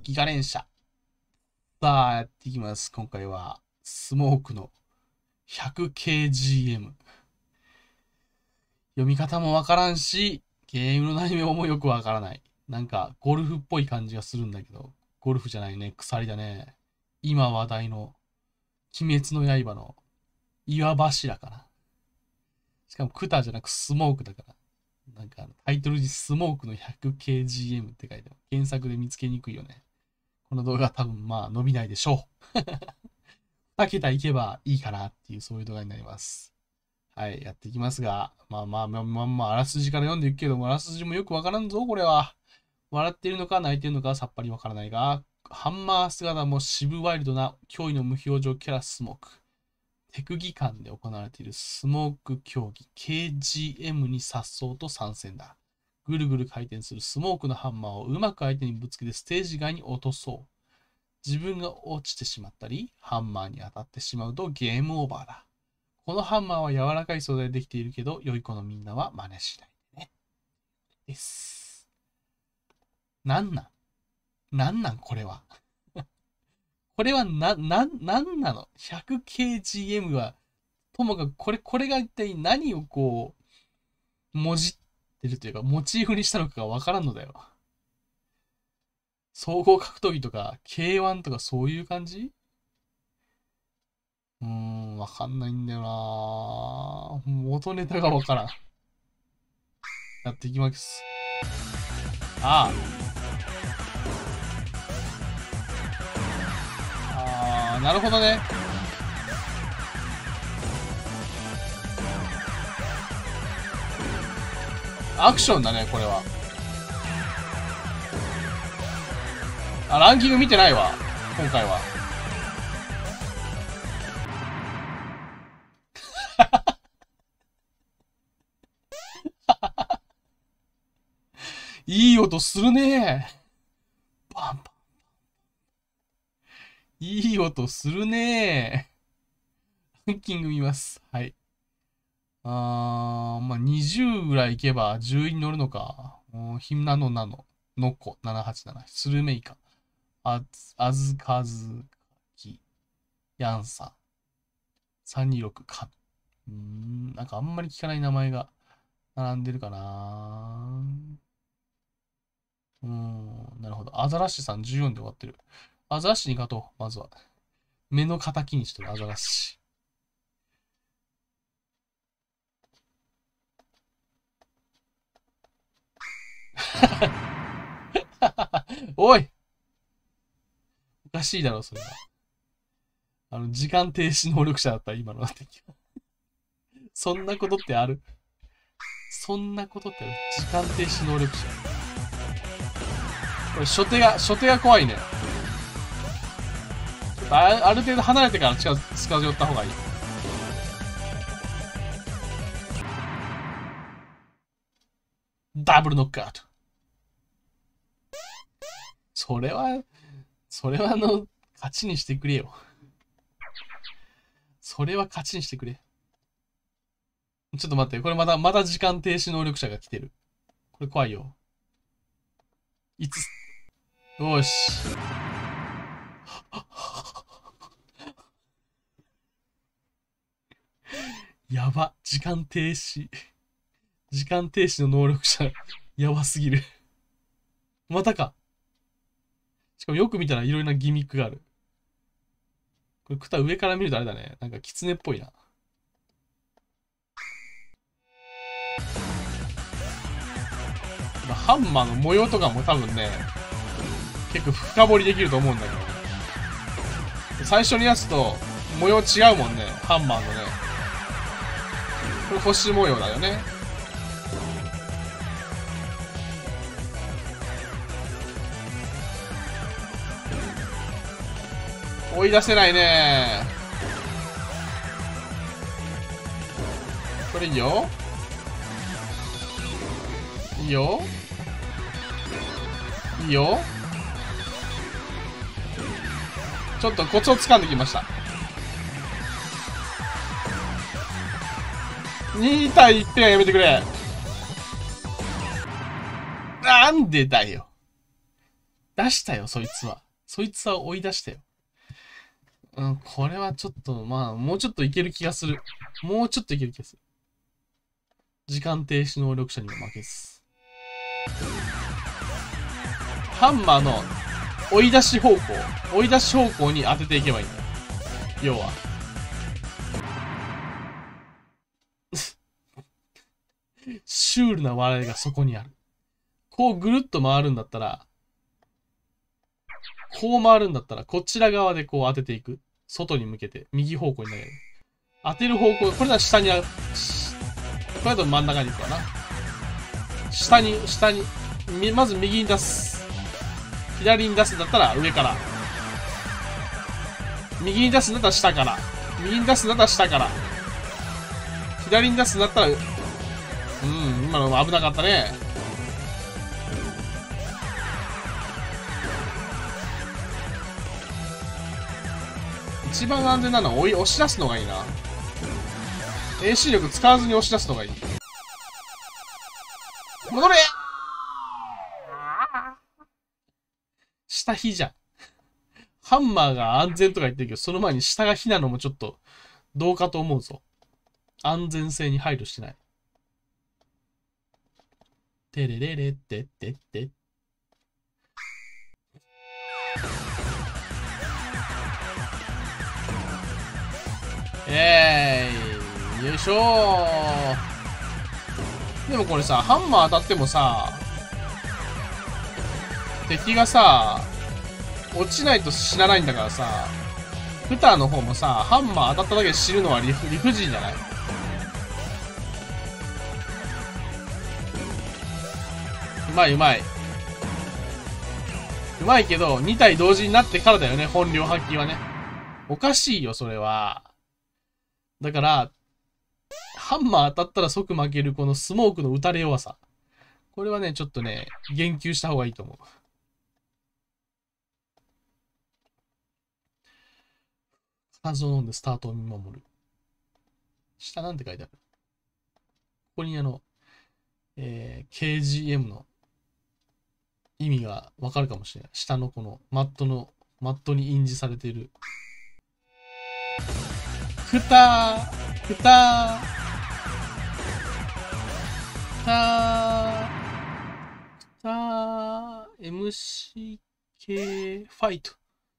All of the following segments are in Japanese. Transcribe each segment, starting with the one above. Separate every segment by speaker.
Speaker 1: ギガ連射。さあ、やっていきます。今回は、スモークの 100kgm。読み方もわからんし、ゲームの内容もよくわからない。なんか、ゴルフっぽい感じがするんだけど、ゴルフじゃないね、鎖だね。今話題の、鬼滅の刃の岩柱かな。しかも、クタじゃなくスモークだから。なんか、タイトルにスモークの 100kgm って書いてある。検索で見つけにくいよね。この動画多分まあ伸びないでしょう。2桁いけばいいかなっていうそういう動画になります。はい、やっていきますが、あらすじから読んでいくけども、あらすじもよくわからんぞ、これは。笑っているのか泣いているのかさっぱりわからないが、ハンマー姿も渋ワイルドな驚異の無表情キャラスモーク。テク技館で行われているスモーク競技 KGM に颯爽と参戦だ。ぐるぐる回転するスモークのハンマーをうまく相手にぶつけてステージ外に落とそう。自分が落ちてしまったり、ハンマーに当たってしまうとゲームオーバーだ。このハンマーは柔らかい素材でできているけど、良い子のみんなは真似しないでね。です。なんこれは。これはなんなの ?100kgm は、ともかくこれが一体何をこう、もじってるというか、モチーフにしたのかがわからんのだよ。総合格闘技とか、K1 とかそういう感じわかんないんだよな元ネタがわからん。やっていきます。ああ、なるほどね。アクションだね、これは。あ、ランキング見てないわ。今回は。いい音するね。パンパン。いい音するね。ランキング見ます。はい。20ぐらいいけば10位に乗るのか。ひなのなの。のこ787。スルメイカ。あずかずき。やんさ。326か。なんかあんまり聞かない名前が並んでるかな。なるほど。アザラシさん14で終わってる。アザラシに勝とう、まずは。目の敵にしてるアザラシ。おいおかしいだろ、それは。時間停止能力者だった、今の敵は。そんなことってあるそんなことってある時間停止能力者。これ、初手が怖いね。ちょっとある程度離れてから近寄った方がいい。ダブルノックアウト。それは勝ちにしてくれよ。それは勝ちにしてくれ。ちょっと待って、これまだ時間停止能力者が来てる。これ怖いよ。よし。やば。時間停止の能力者、やばすぎる。またか。しかもよく見たらいろいろなギミックがある。これ、クタ上から見るとあれだね。なんか狐っぽいな。ハンマーの模様とかも多分ね、結構深掘りできると思うんだけど。最初のやつと模様違うもんね。ハンマーのね。これ星模様だよね。追い出せないね。これいいよ。いいよ。いいよ。ちょっとコツを掴んできました。2対1点はやめてくれ。なんでだよ。 出したよ、そいつは。そいつは追い出したよ。うん、これはちょっと、まあ、もうちょっといける気がする。もうちょっといける気がする。時間停止能力者にも負けず。ハンマーの追い出し方向に当てていけばいいんだよ。要は。シュールな笑いがそこにある。こうぐるっと回るんだったら、こちら側でこう当てていく。外に向けて、右方向に投げる。当てる方向、これは下に、これだと真ん中に行くかな。下に、まず右に出す。左に出すんだったら上から。右に出すんだったら下から。右に出すんだったら下から。左に出すんだったら、今の危なかったね。一番安全なのは押し出すのがいいな。AC 力使わずに押し出すのがいい。戻れ下火じゃん。ハンマーが安全とか言ってるけど、その前に下が火なのもちょっとどうかと思うぞ。安全性に配慮してない。てれれれってってって。よいしょー。でもこれさ、ハンマー当たってもさ、敵がさ、落ちないと死なないんだからさ、フターの方もさ、ハンマー当たっただけで死ぬのは理不尽じゃない？うまいうまい。うまいけど、2体同時になってからだよね、本領発揮はね。おかしいよ、それは。だから、ハンマー当たったら即負けるこのスモークの打たれ弱さ。これはね、ちょっとね、言及した方がいいと思う。水を飲んでスタートを見守る。下なんて書いてある？ここにKGM の意味がわかるかもしれない。下のこのマットに印字されている。ふたMCK ファイト。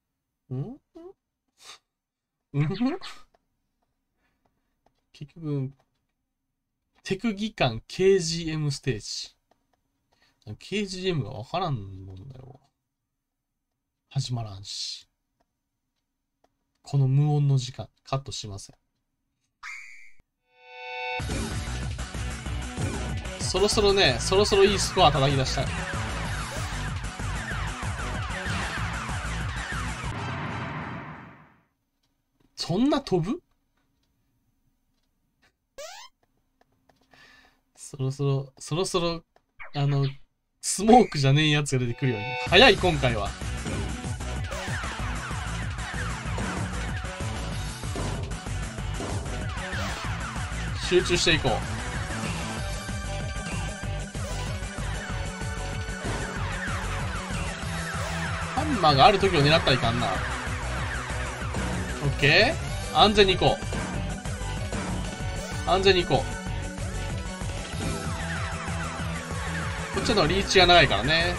Speaker 1: 結局、テク技官 KGM ステージ。KGM がわからんもんだよ。始まらんし。この無音の時間、カットしません。そろそろいいスコア叩き出したい。そんな飛ぶ？そろそろ、スモークじゃねえやつが出てくるように。早い、今回は。集中していこう。ハンマーがある時を狙ったらいかんな。オッケー。安全に行こう。こっちのリーチが長いからね。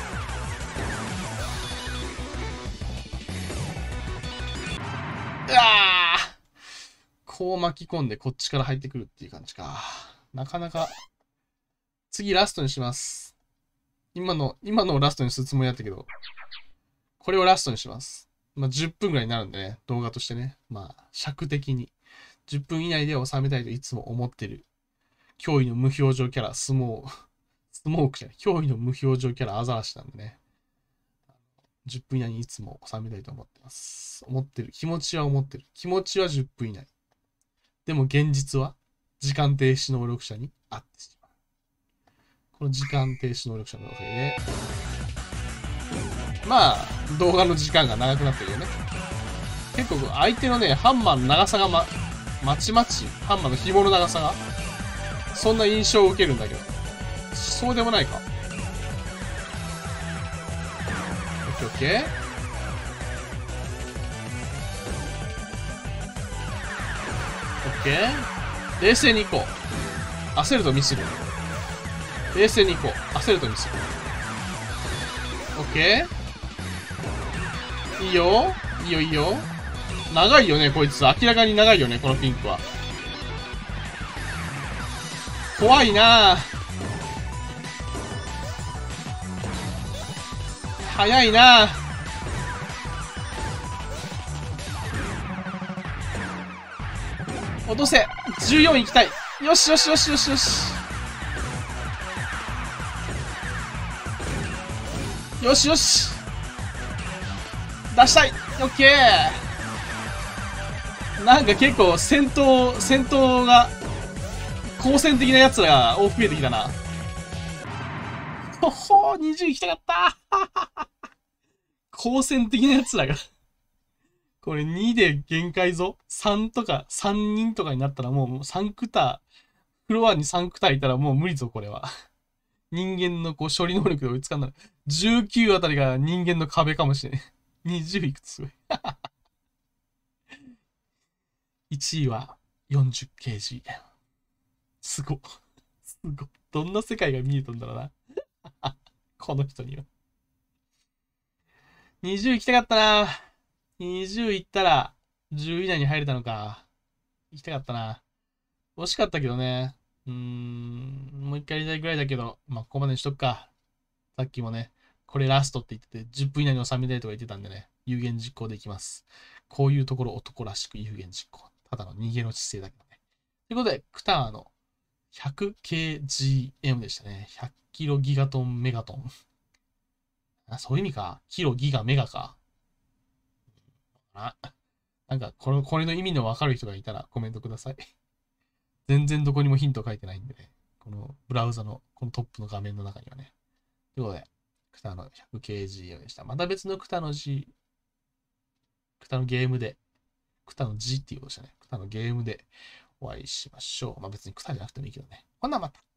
Speaker 1: うわー、こう巻き込んでこっちから入ってくるっていう感じか。なかなか。次ラストにします。今のをラストにするつもりだったけど、これをラストにします。まあ、10分ぐらいになるんでね、動画としてね。まあ、尺的に。10分以内で収めたいといつも思ってる。驚異の無表情キャラ、スモークじゃない。驚異の無表情キャラ、アザラシなんでね。10分以内にいつも収めたいと思ってます。気持ちは10分以内。でも現実は、時間停止能力者にあってしまう。この時間停止能力者のおかげで、まあ、動画の時間が長くなってるよね。結構、相手のね、ハンマーの長さがまちまち、ハンマーの紐の長さが、そんな印象を受けるんだけど。そうでもないか。 オッケー。オッケー。冷静に行こう。焦るとミスる。冷静に行こう。焦るとミスる。オッケー。いいよ。いいよいいよ。長いよね、こいつ。明らかに長いよね、このピンクは。怖いなぁ。早いなぁ。落とせ。14行きたい。よしよしよしよしよし。よしよし。出したい。オッケー。なんか結構戦闘が、好戦的な奴らが増えてきたな。ほほー、20行きたかった好戦的な奴らが。これ2で限界ぞ。3とか、3人とかになったらもう3クター、フロアに3クターいたらもう無理ぞ、これは。人間のこう処理能力で追いつかんなら。19あたりが人間の壁かもしれん。20いくつすごい。1位は 40kg。すご。すご。どんな世界が見えたんだろうな。この人には。20行きたかったな。20行ったら10以内に入れたのか。行きたかったな。惜しかったけどね。もう一回やりたいぐらいだけど、まあ、ここまでにしとくか。さっきもね、これラストって言ってて、10分以内に収めたいとか言ってたんでね、有言実行できます。こういうところ男らしく有言実行。ただの逃げの姿勢だけどね。ということで、クターの 100kgm でしたね。100キロギガトンメガトン。あ、そういう意味か。キロギガメガか。なんかこれの意味のわかる人がいたらコメントください。全然どこにもヒント書いてないんでね。このブラウザのこのトップの画面の中にはね。ということで、クタの 100kg でした。また別のクタのゲームで、クタの G っていうことでしたね。クタのゲームでお会いしましょう。まあ別にクタじゃなくてもいいけどね。ほなまた。